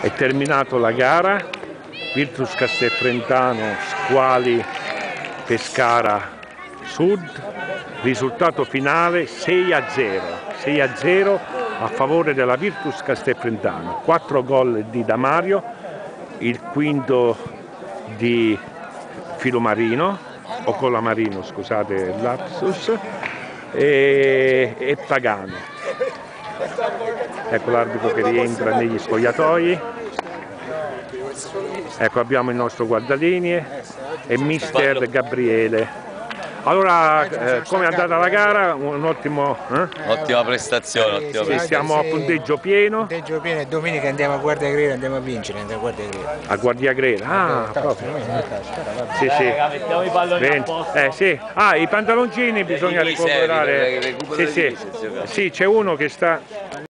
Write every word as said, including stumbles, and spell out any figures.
È terminato la gara, Virtus Castelfrentano, Squali Pescara Sud, risultato finale sei a zero, sei a zero a favore della Virtus Castelfrentano, quattro gol di Damario, il quinto di Filomarino, o Colamarino, scusate lapsus, e, e Pagano. Ecco l'arbitro che rientra negli spogliatoi. Ecco, abbiamo il nostro guardalinee e mister Gabriele. Allora, eh, come è andata la gara? Un ottimo, eh? Ottima prestazione, ottima Sì, prestazione. siamo a punteggio pieno. Punteggio pieno e domenica andiamo a Guardia Grera, andiamo a vincere, andiamo a Guardia Grera. A Guardia Grera, ah, proprio. Sì, sì. Mettiamo i palloni a posto. Eh, sì. Ah, i pantaloncini bisogna I miseria, recuperare. recupero Sì, di sì. miseria. Sì, c'è uno che sta